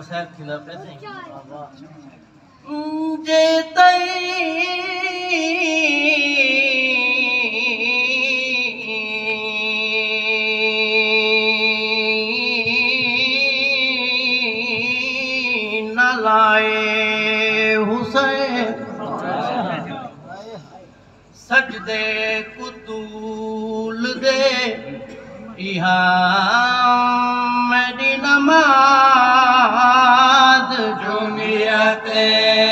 साहब थींदा पे जे तई न लाए हुसैन सजदे कुतूल दे इहा मेरी नमाज जो नियते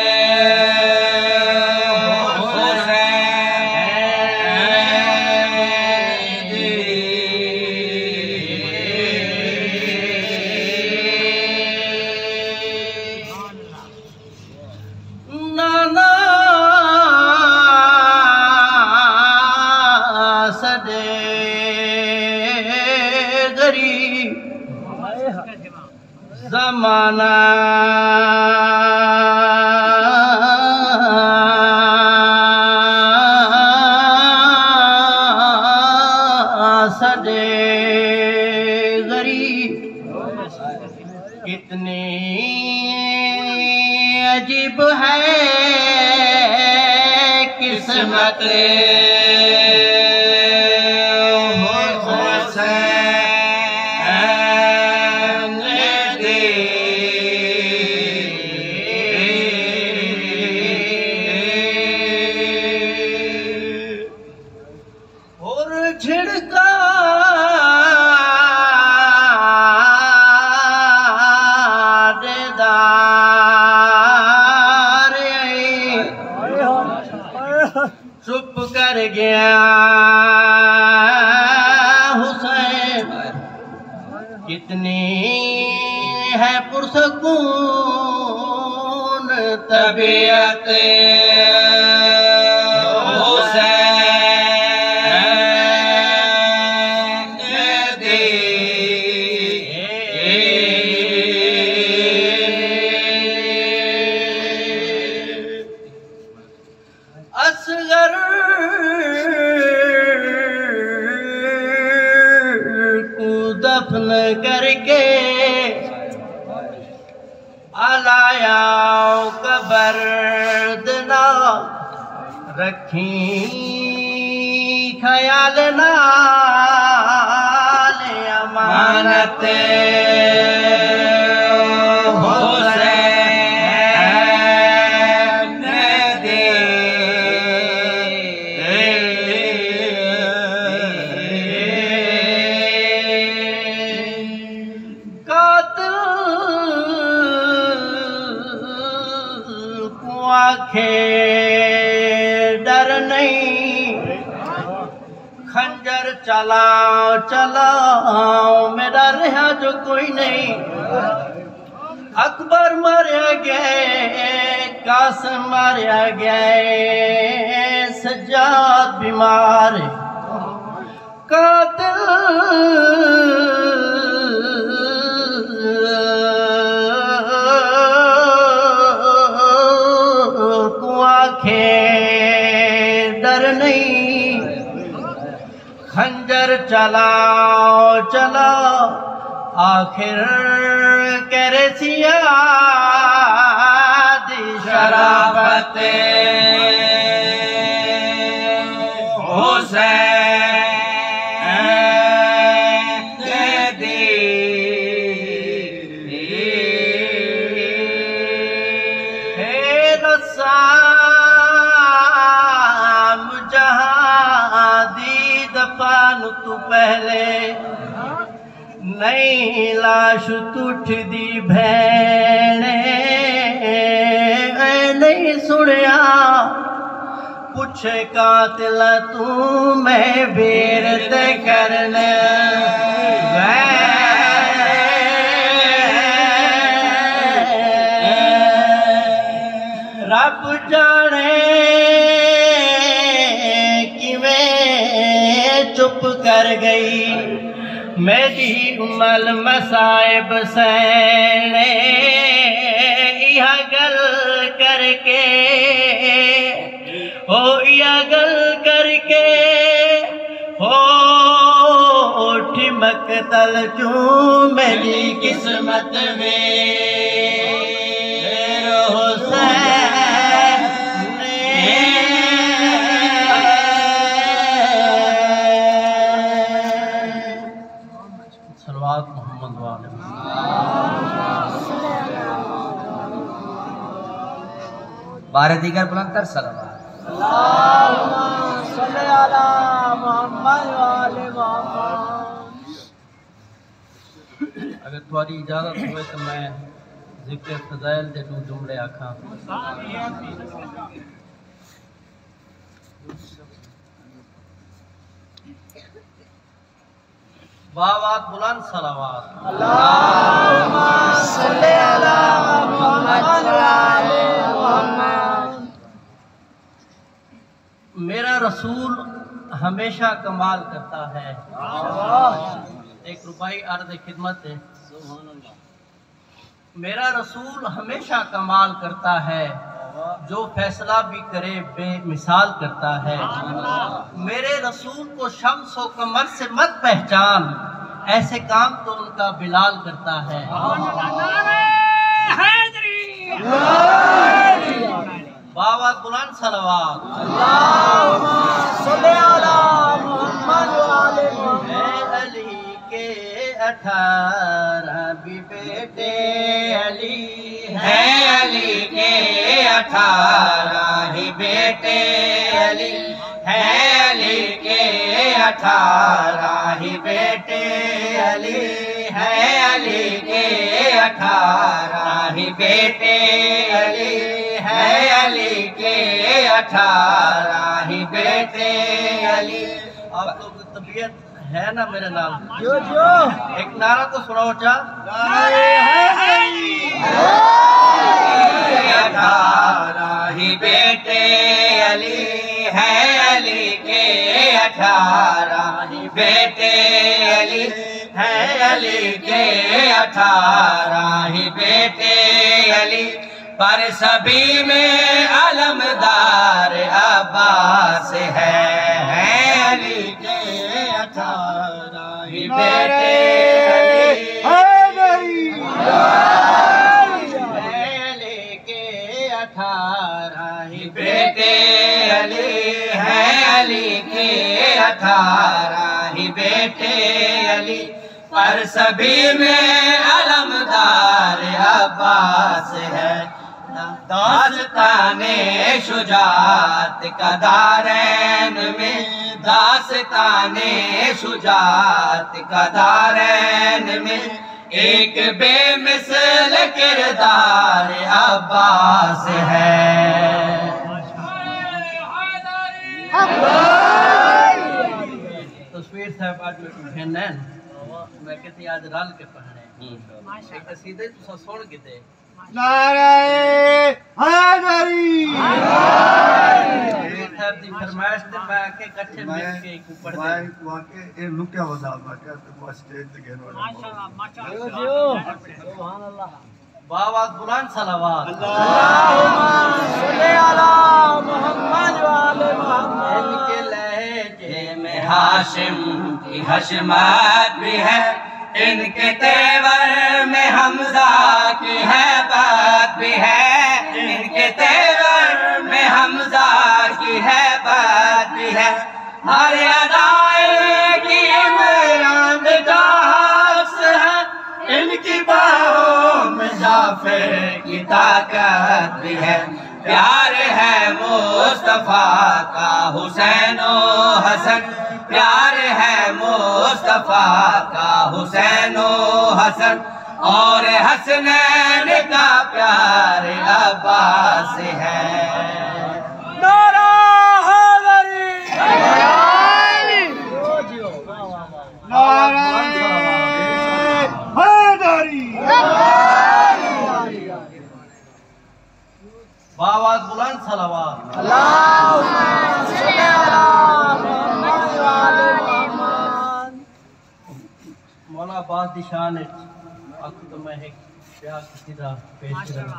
ज़माना सदे गरीब कितनी अजीब है किस्मत झिड़का देदार चुप कर गया हुसैन कितनी है पुरसकून तबीयत असगर को दफन करके अलाया कबर देना रखी ख्याल नाल अमानत आंखें डर नहीं खंजर चलाओ चलाओ मेरा रहा जो कोई नहीं अकबर मारा गया कासिम मारा गया सज्जाद बीमार कातिल डर नहीं खंजर चलाओ चलाओ आखिर कैरेसिया दी शराफत तू पहले नहीं लाश टूट दी भैने नहीं सुनिया पूछे कातिल तू मैं बेरत करने रब जाने चुप कर गई मेरी उमल मसाइब सैने यह गल करके हो यह गल करके हो ठिमक तल चूं मेरी किस्मत में बारह दीगर बुलंदतर सलावत। अगर तुम्हारी इजाजत हुए तो मैं जिक्र फज़ाइल दे दो जुमले आखा। बावात बुलंद सलावत। मेरा रसूल हमेशा कमाल करता है। एक रुपये अर्ज़ खिदमत है। मेरा रसूल हमेशा कमाल करता है, जो फैसला भी करे बेमिसाल करता है। मेरे रसूल को शम्स व कमर से मत पहचान, ऐसे काम तो उनका बिलाल करता है। बाबा बुलंद सलावत। अली के 18 भी बेटे अली है, अली के 18 ही बेटे अली है, अली के 18 ही बेटे अली है, अली के 18 ही बेटे अली है, अली के 18 ही बेटे अली। आप लोग की तबीयत है ना मेरे नाम? जो जो एक नारा तो सुनाओ चा। 18 ही बेटे अली है, अली के 18 ही बेटे अली है, अली के 18 ही बेटे अली। पर सभी में अलमदार अब्बास है, अली के 18 ही बेटे अली बेटे अली है, अली के 18 ही बेटे अली। पर सभी में अलमदार अब्बास है। दास्ताने शुजात का दारैन में, दास्ताने शुजात का दारैन में एक बेमिसल किरदार अब्बास है। तस्वीर साहब आज में मैं कहती आज रल के पढ़ने एक सीधे तो सुन के दे। नारे हैदरी साहब दी फरमाइश ते मैं के इकट्ठे मिल के एक ऊपर दे वाके ए लुकिया वदा वाके तो स्टेज ते गेनो माशाल्लाह सुभान अल्लाह। बाबा बुलंद सलावत। इनके लहजे में हाशिम की हशमत भी है, इनके तेवर में हमजा की हैबत भी है, इनके तेवर में हमजा की हैबत भी है। हर अदाए की इमरान का हफ्स है, इनकी बाहों में जाफर की ताकत भी है। प्यार है मुस्तफा का हुसैन ओ हसन, प्यार है मुस्तफा का हुसैन ओ हसन, और हसनैन का प्यार अब्बास है। नारा हैदरी नारा हैदरी। बाबा बुलंद सलावत। मौला बात दिशान तो मैं एक प्यार सीधा पेश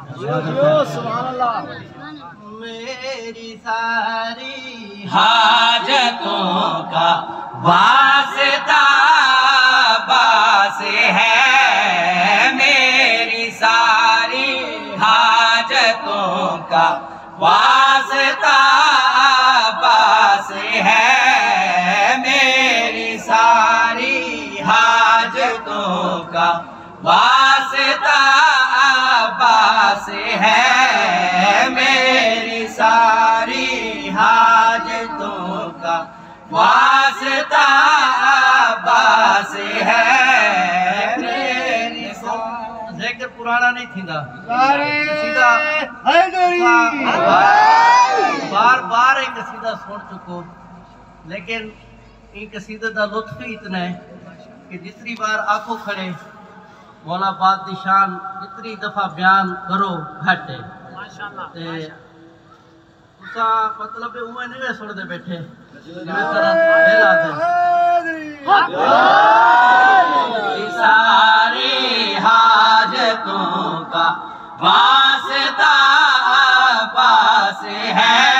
मेरी सारी हाजतों का वास्ता बास है, मेरी सारी हाजतों का वास्ता बास है, मेरी सारी हाजतों का वास्ता बास है, मेरी वास्ता बास है मेरी जिक्र पुराना नहीं थींदा बार बार एक कसीदा सुन चुको, लेकिन इन कसीदे का लुत्फ ही इतना है कि जितनी बार आंखों खड़े मौला पाक दी शान जितनी दफा बयान करो घट है। मतलब उमें नहीं सुनते बैठे सारी हाजतों का वास्ता पास है